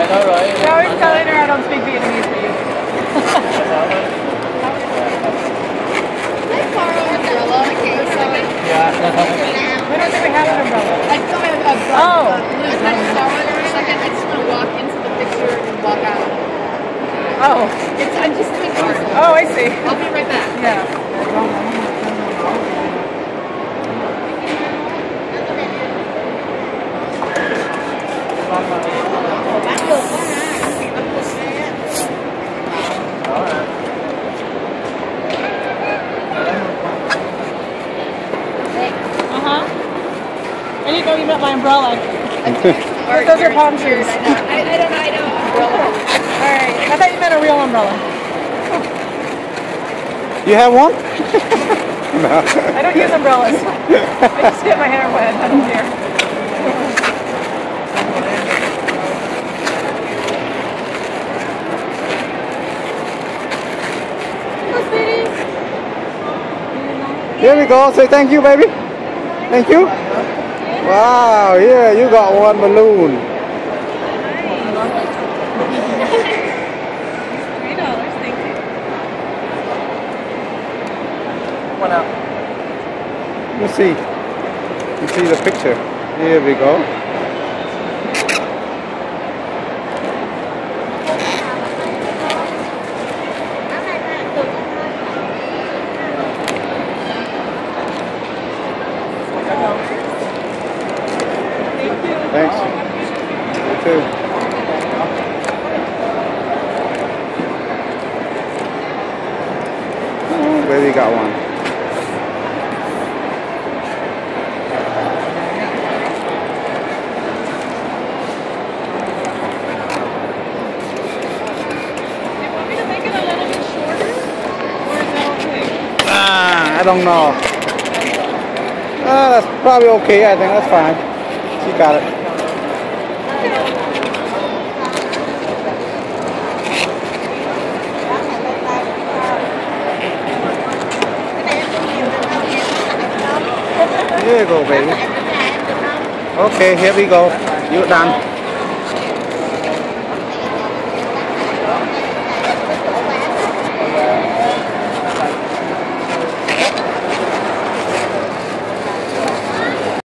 Alright. You're always telling her I don't speak Vietnamese for you. Yeah. We don't think we have an umbrella. I don't have a Oh. blue. I saw one for a second. I just want to walk into the picture and walk out. Oh. I'm just pictures. Oh, I see. I'll be right back. Yeah. I didn't know you meant my umbrella. Those are palm trees. I don't know. Umbrella. Alright. I thought you meant a real umbrella. You have one? I don't use umbrellas. I just get my hair wet. I don't care. Here we go. Say thank you, baby. Thank you. Wow, yeah, you got one balloon. $3, thank you. One out. You see. You see the picture. Here we go. Thanks. You too. Oh, baby got one. You want me to make it a little bit shorter? Or is that okay? I don't know. That's probably okay. I think that's fine. She got it. Here you go, baby. Okay, here we go. You're done.